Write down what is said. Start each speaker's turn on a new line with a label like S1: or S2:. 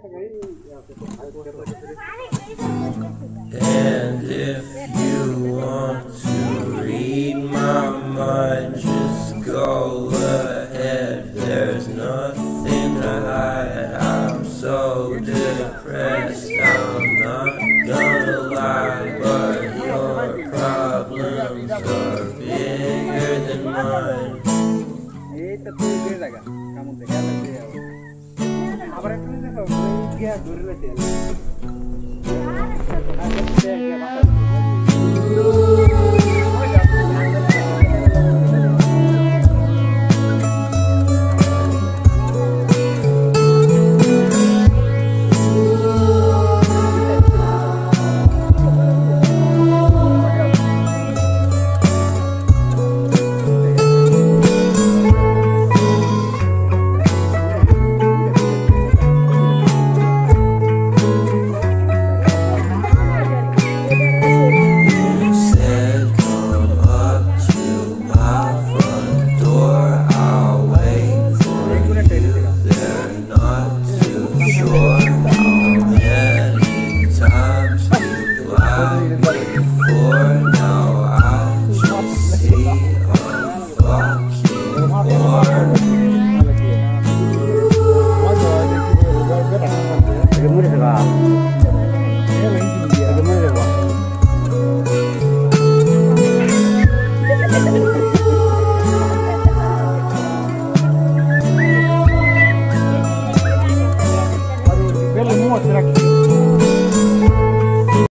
S1: And if you want to read my mind, just go ahead. There's nothing to hide. I'm so depressed, I'm not gonna lie, but your problems are bigger than mine.